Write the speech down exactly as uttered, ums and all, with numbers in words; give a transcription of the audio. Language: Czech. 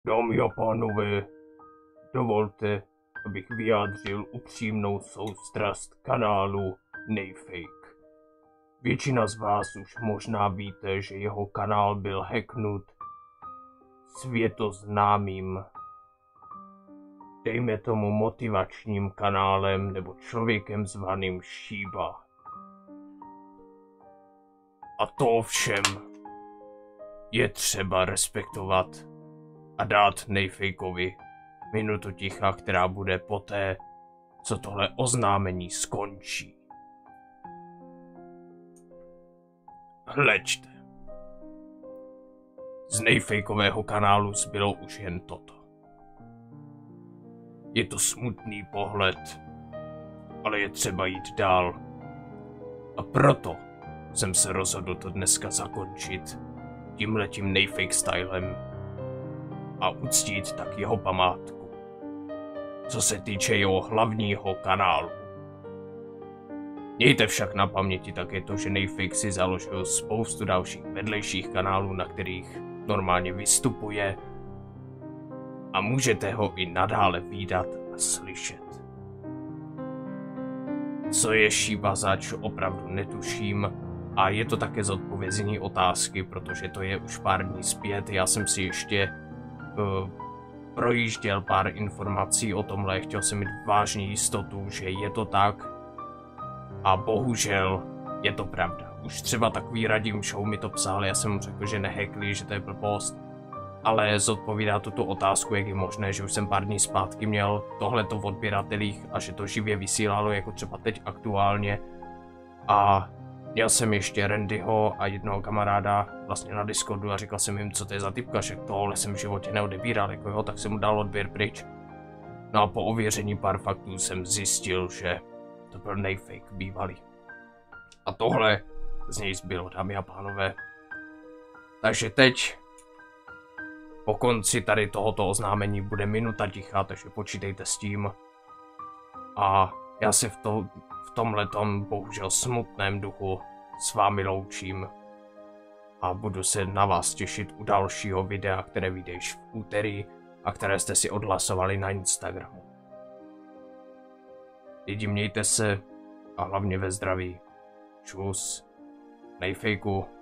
Dámy a pánové, dovolte, abych vyjádřil upřímnou soustrast kanálu Nejfake. Většina z vás už možná víte, že jeho kanál byl hacknut světoznámým, dejme tomu motivačním kanálem nebo člověkem zvaným Shiba. A to ovšem je třeba respektovat a dát Nejfakeovi minutu ticha, která bude poté, co tohle oznámení skončí. Hleďte. Z Nejfakeového kanálu zbylo už jen toto. Je to smutný pohled, ale je třeba jít dál. A proto jsem se rozhodl to dneska zakončit tímhletím Nejfake stylem a uctít tak jeho památku. Co se týče jeho hlavního kanálu. Mějte však na paměti také to, že Nejfake si založil spoustu dalších vedlejších kanálů, na kterých normálně vystupuje a můžete ho i nadále vídat a slyšet. Co je Shiba zač, opravdu netuším a je to také zodpovězení otázky, protože to je už pár dní zpět. Já jsem si ještě uh, projížděl pár informací o tomhle, chtěl jsem mít vážně jistotu, že je to tak a bohužel je to pravda. Už třeba takový Radim Show mi to psal, já jsem mu řekl, že nehackli, že to je blbost, ale zodpovídá tuto otázku, jak je možné, že už jsem pár dní zpátky měl tohleto v odběratelích a že to živě vysílalo, jako třeba teď aktuálně. A měl jsem ještě Randyho a jednoho kamaráda vlastně na Discordu a říkal jsem jim, co to je za typka, že tohle jsem v životě neodebíral, jako jo, tak jsem mu dal odběr pryč. No a po ověření pár faktů jsem zjistil, že to byl Nejfake bývalý. A tohle z něj zbylo, dámy a pánové. Takže teď, po konci tady tohoto oznámení bude minuta ticha, takže počítejte s tím. A já se v, to, v tomhletom bohužel smutném duchu s vámi loučím. A budu se na vás těšit u dalšího videa, které vyjde již v úterý a které jste si odhlasovali na Instagramu. Lidi, mějte se a hlavně ve zdraví. Čus. Nejfakeu.